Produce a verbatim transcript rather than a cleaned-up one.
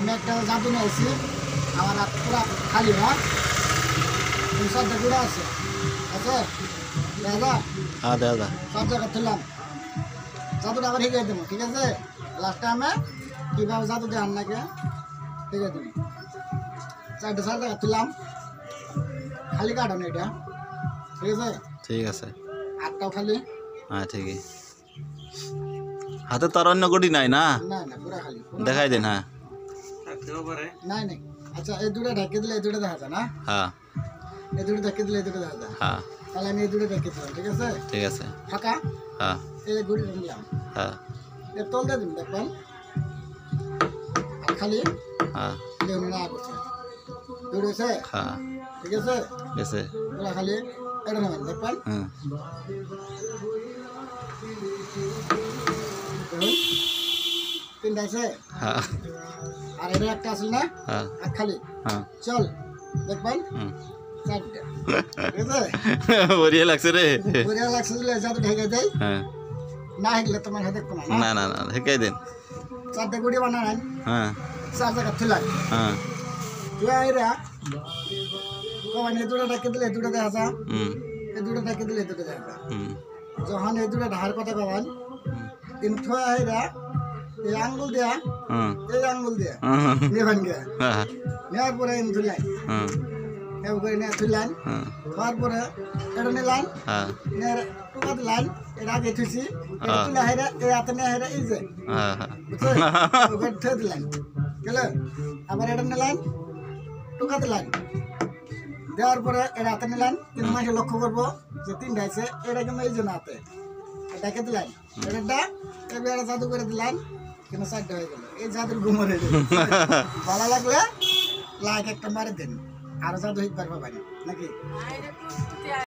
আমি একটা জাদু নিয়ে আসছি আমার হাত পুরা খালি না সব গুঁড়া আছে আছে দাদা হ্যাঁ দাদা সব জায়গা তুললাম জাদুটা আবার শিখিয়ে দেবো ঠিক আছে লাস্ট টাইমে কীভাবে জাদু দেওয়ার নাকি শিখিয়ে দেবো চারটে চার জায়গা তুললাম খালি কাটানো এটা ঠিক আছে ঠিক আছে আটটাও খালি হ্যাঁ ঠিকই হাতে তার অন্য গটি নাই না না না পুরা খালি দেখাই দেন হ্যাঁ নাই নাই আচ্ছা এই দুটো ঢেকে দিলে এই দুটো দেখা যায় না হ্যাঁ এই দুটো ঢেকে দিলে এই দুটো দেখা যায় হ্যাঁ তাহলে আমি এই দুটো ঢেকে দিলাম ঠিক আছে ঠিক আছে ফাঁকা হ্যাঁ এই গুড়ি নিলাম হ্যাঁ এর তল দিয়ে দিন দেখবেন আর খালি হ্যাঁ দেখুন না করছে দুটো হয়েছে হ্যাঁ ঠিক আছে গেছে পুরা খালি এটা নেবেন দেখবেন হ্যাঁ দেখুন তিনটা আছে হ্যাঁ আর এটা একটা আসল না হ্যাঁ আর খালি হ্যাঁ চল দেখবেন হুম চারটা ঠিক আছে বড়িয়া লাগছে রে বড়িয়া লাগছে দিলে যাতে ঢেকে দেয় হ্যাঁ না হেগলে তোমার হাতে কোনো না না না শিকাই দেন চারটে গুড়ি বানান হ্যাঁ চার জায়গা তুলান হ্যাঁ তুই এরা কমান এই দুটো ঢেকে দিলে এই দুটো দেখা যা হুম এই দুটো ঢেকে দিলে এই দুটো দেখা যা হুম যখন এই দুটো ঢার কথা কমান কিন্তু থয়া এরা এই আঙ্গুল দেয়া হুম এই আঙ্গুল দেয়া হুম নেবেন গিয়া হ্যাঁ নেওয়ার পরে এনে তুললেন হুম এবার করে নিয়ে তুললেন হুম খাওয়ার পরে এটা নিলেন হ্যাঁ টুকা দিলেন এর আগে থুইছি তুলে হেরে এই হাতে নিয়ে হেরে এই যে হ্যাঁ হ্যাঁ বুঝছেন ওকে থুয়ে দিলেন গেল আবার এটা নিলেন টুকা দিলেন দেওয়ার পরে এর হাতে নিলেন কিন্তু মাসে লক্ষ্য করবো যে তিনটা আছে এটা কিন্তু এই জন্য হাতে দেখে দিলেন এটা এবার জাদু করে দিলেন কিন্তু চারটা হয়ে গেল এই জাদুর ঘুমর হয়ে গেল ভালো লাগলে লাইক একটা মারে দিন আর জাদু হিট পারবা নাকি